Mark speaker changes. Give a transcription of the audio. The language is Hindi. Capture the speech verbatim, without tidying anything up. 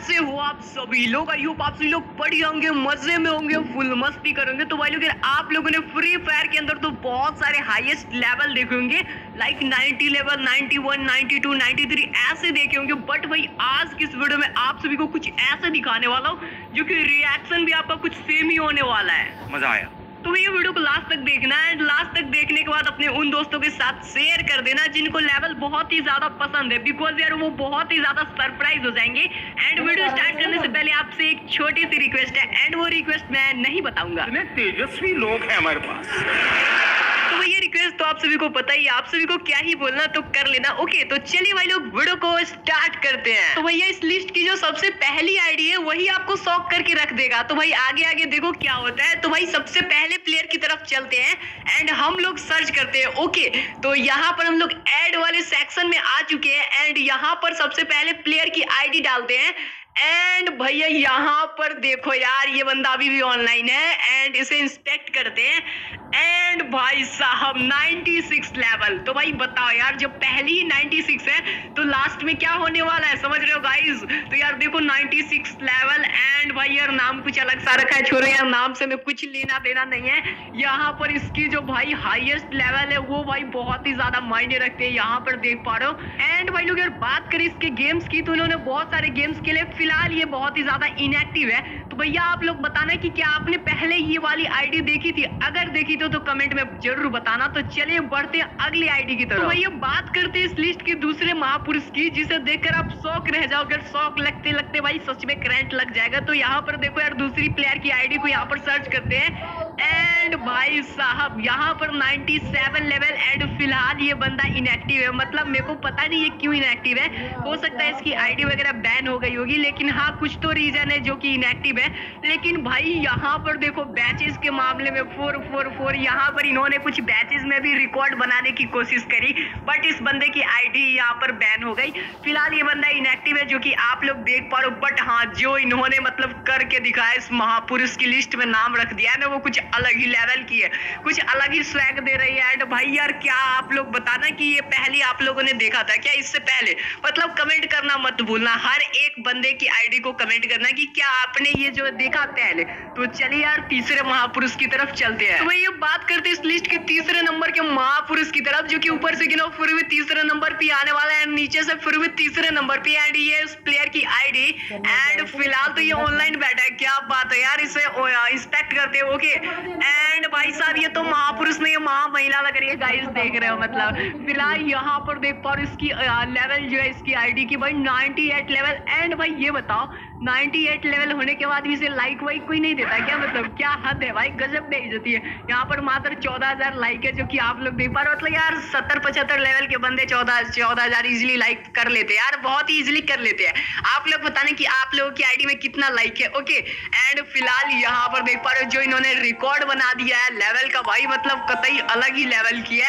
Speaker 1: कैसे हो आप सभी लोग? आई होप आप सभी लोग बढ़िया होंगे, मजे में होंगे, फुल मस्ती करेंगे। तो भाई लोग यार आप लोगों ने फ्री फायर के अंदर तो बहुत सारे हाईएस्ट लेवल देखे होंगे, like ninety level, ninety one, ninety two, ninety three ऐसे देखे होंगे। बट भाई आज की इस वीडियो में आप सभी को कुछ ऐसा दिखाने वाला हूँ जो कि रिएक्शन भी आपका कुछ सेम ही होने वाला है।
Speaker 2: मजा आया
Speaker 1: तो ये वीडियो को लास्ट तक देखना है। लास्ट तक देखने के बाद अपने उन दोस्तों के साथ शेयर कर देना जिनको लेवल बहुत ही ज्यादा पसंद है, बिकॉज यार वो बहुत ही ज्यादा सरप्राइज हो जाएंगे। एंड वीडियो स्टार्ट करने से पहले आपसे एक छोटी सी रिक्वेस्ट है, एंड वो रिक्वेस्ट मैं नहीं बताऊंगा।
Speaker 2: इतने तेजस्वी लोग हैं हमारे पास।
Speaker 1: तो ये रिक्वेस्ट तो आप सभी को पता ही है, आप सभी को क्या ही बोलना तो कर लेना। ओके तो चलिए भाई लोग वीडियो को स्टार्ट करते हैं। तो भैया इस लिस्ट की जो सबसे पहली आईडी है वही आपको शॉक करके रख देगा। तो भाई आगे आगे देखो क्या होता है। तो भाई सबसे पहले प्लेयर की तरफ चलते हैं एंड हम लोग सर्च करते हैं। ओके तो यहाँ पर हम लोग ऐड वाले सेक्शन में आ चुके हैं एंड यहाँ पर सबसे पहले प्लेयर की आईडी डालते हैं। एंड भैया यहाँ पर देखो यार ये बंदा अभी भी ऑनलाइन है एंड इसे इंस्पेक्ट करते हैं। एंड भाई साहब नाइंटी सिक्स लेवल। तो भाई बताओ यार जब पहली ही नाइंटी सिक्स है तो लास्ट में क्या होने वाला है, समझ रहे हो गाइस? तो यार देखो नाइंटी सिक्स लेवल एंड भाई यार नाम कुछ अलग सा रखा है, छोड़ो यार नाम से मैं कुछ लेना देना नहीं है। यहाँ पर इसकी जो भाई हाईएस्ट लेवल है वो भाई बहुत ही ज्यादा मायने रखते हैं, यहाँ पर देख पा रहे हो। एंड भाई लोग यार बात करें इसके गेम्स की तो इन्होंने बहुत सारे गेम्स के लिए फिलहाल ये बहुत ही ज्यादा इनएक्टिव है। तो भैया आप लोग बताना कि क्या आपने पहले ये वाली आईडी देखी थी, अगर देखी तो, तो कमेंट में जरूर बताना। तो चलिए बढ़ते हैं अगली आईडी की तरफ। तो भैया बात करते हैं इस लिस्ट के दूसरे महापुरुष की जिसे देखकर आप शौक रह जाओगे। शौक लगते लगते भाई सच में करंट लग जाएगा। तो यहाँ पर देखो यार दूसरी प्लेयर की आईडी को यहाँ पर सर्च करते हैं एंड भाई साहब यहाँ पर नाइंटी सेवन लेवल एंड फिलहाल ये बंदा इनएक्टिव है। मतलब मेरे को पता नहीं ये क्यों इनएक्टिव है, हो सकता है इसकी आईडी वगैरह बैन हो गई होगी, लेकिन हाँ कुछ तो रीजन है जो कि इनएक्टिव है। लेकिन भाई यहाँ पर देखो बैचेस के मामले में फोर फोर फोर यहाँ पर इन्होंने कुछ बैचेस में भी रिकॉर्ड बनाने की कोशिश करी बट इस बंदे की आईडी यहाँ पर बैन हो गई। फिलहाल ये बंदा इनएक्टिव है जो कि आप लोग देख पा रहे हो। बट हाँ जो इन्होंने मतलब करके दिखाया, इस महापुरुष की लिस्ट में नाम रख दिया है ना, वो कुछ अलग ही लेवल की है, कुछ अलग ही स्वैग दे रही है। एंड भाई यार क्या आप लोग बताना कि ये पहले आप लोगों ने देखा था क्या इससे पहले? मतलब कमेंट करना मत भूलना, हर एक बंदे की आईडी को कमेंट करना कि क्या आपने ये जो देखा पहले। तो चलिए यार तीसरे महापुरुष की तरफ चलते हैं। तो भाई ये बात करते हैं इस लिस्ट के तीसरे नंबर के महापुरुष की तरफ जो कि ऊपर से गिनो फिर भी तीसरे नंबर पे आने वाला है, नीचे से फिर भी तीसरे नंबर पे। एंड ये उस प्लेयर की आईडी एंड फिलहाल तो ये ऑनलाइन बैठा है। क्या बात है यार, इसे इंस्पेक्ट करते हैं। ओके एंड भाई साहब ये तो महापुरुष नहीं महा महिला लग रही है गाइस, देख रहे हो? मतलब फिलहाल यहाँ पर देख पा रहे हो इसकी लेवल जो है इसकी आईडी की भाई नाइंटी एट लेवल। एंड भाई ये बताओ नाइंटी एट लेवल होने के बाद भी इसे लाइक वाइक कोई नहीं देता क्या? मतलब क्या हद है भाई, गजब बेइज्जती है। यहाँ पर मात्र चौदह हजार लाइक है जो कि आप लोग देख पा रहे हो। मतलब यार सत्तर पचहत्तर लेवल के बंदे चौदह चौदह हजार इजिली लाइक कर लेते हैं यार, बहुत ही इजिली कर लेते हैं। आप लोग बताने कि आप लोगों की आईडी में कितना लाइक है। ओके एंड फिलहाल यहाँ पर देख पा रहे हो जो इन्होंने रिकॉर्ड बना दिया है लेवल का, भाई मतलब कतई अलग ही लेवल की है।